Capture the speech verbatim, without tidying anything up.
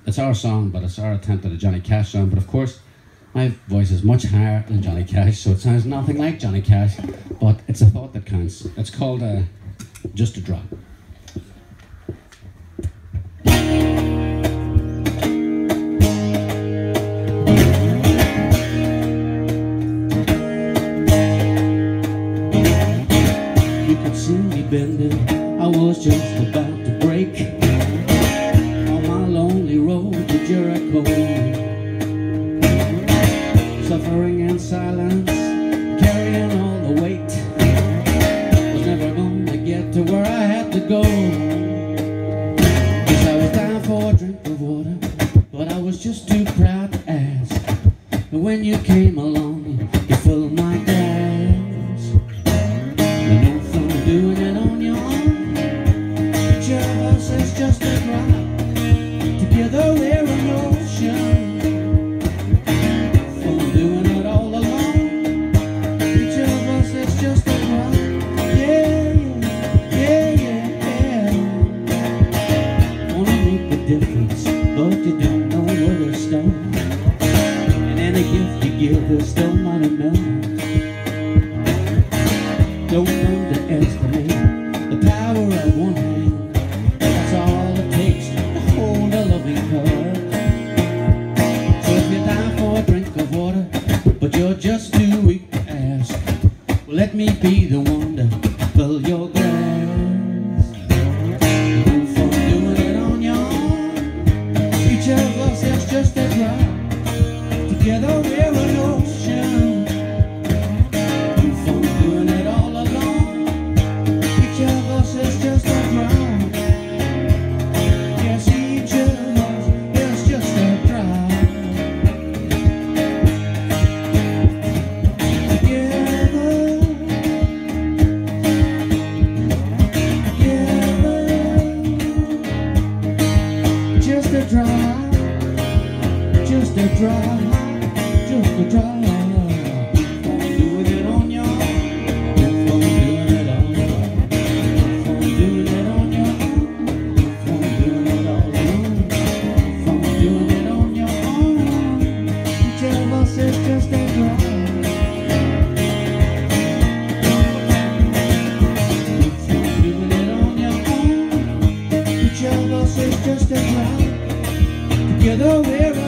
it's our song, but it's our attempt at a Johnny Cash song. But of course, my voice is much higher than Johnny Cash, so it sounds nothing like Johnny Cash, but it's a thought that counts. It's called uh, Just a Drop. You could see me bending, I was just about to break on my lonely road to Jericho. Suffering in silence, carrying all the weight, was never gonna get to where I had to go. Cause I was down for a drink of water, but I was just too proud to ask. And when you came along, you filled my glass. And no fun doing it on your own. Each of us is just a drop, together we're an ocean. Difference, but you don't know where to start. And any gift you give is still not enough. Don't underestimate the power of one hand. That's all it takes to hold a loving heart. So if you're down for a drink of water, but you're just too weak to ask, well, let me be the one to fill your glass. Each of us is just a drop, together we're an ocean. No fun doing it all alone. Each of us is just a drop. Yes, each of us is just a drop. Together, together, just a drop. Just a drop, just a drop. Fun doing it on your own. Fun doing it on your own. Fun doing it on your own. Fun doing it all alone. Fun doing it on your own. Each of us is just a drop. Fun doing it on your own. Each of us is just a drop. Together we're